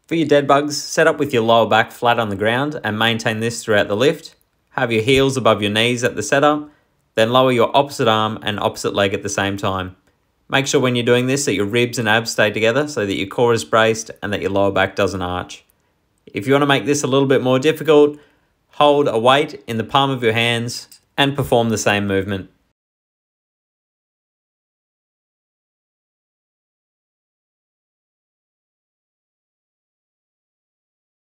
For your dead bugs, set up with your lower back flat on the ground and maintain this throughout the lift. Have your heels above your knees at the setup, then lower your opposite arm and opposite leg at the same time. Make sure when you're doing this that your ribs and abs stay together so that your core is braced and that your lower back doesn't arch. If you want to make this a little bit more difficult, hold a weight in the palm of your hands and perform the same movement.